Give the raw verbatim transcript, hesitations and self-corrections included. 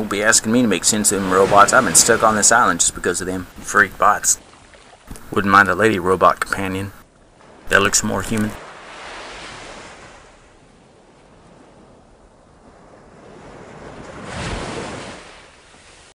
don't be asking me to make sense of them robots. I've been stuck on this island just because of them freak bots. Wouldn't mind a lady robot companion that looks more human.